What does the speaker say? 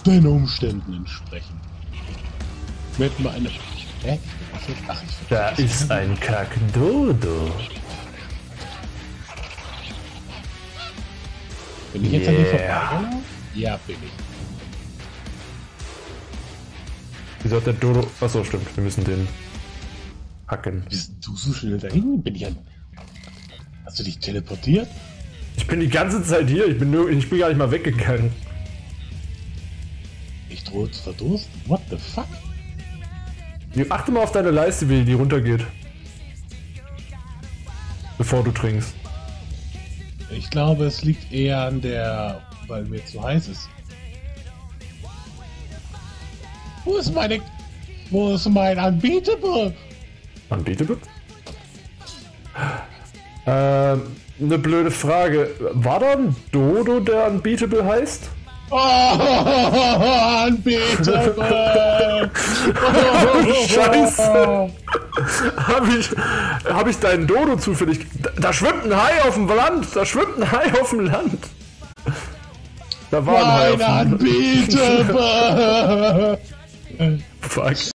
den Umständen entsprechen. Mit meiner... Hä? Ach, Da ist ein Kackdodo. Bin ich jetzt an dir vorbeigelaufen? Ja, bin ich. Wieso hat der Dodo... Achso, stimmt, wir müssen den hacken. Bist du so schnell dahin? Bin ich an... Hast du dich teleportiert? Ich bin die ganze Zeit hier, ich bin gar nicht mal weggegangen. Ich drohe zu verdursten? What the fuck? Achte mal auf deine Leiste, wie die runtergeht. Bevor du trinkst. Ich glaube, es liegt eher an der... weil mir zu heiß ist. Wo ist mein Unbeatable? Unbeatable? Eine blöde Frage. War da ein Dodo, der Unbeatable heißt? Oh, Unbeatable! Oh, Scheiße! Hab ich deinen Dodo zufällig... Da schwimmt ein Hai auf dem Land! Da schwimmt ein Hai auf dem Land! Da war ein Hai auf dem Land. Unbeatable! Fuck.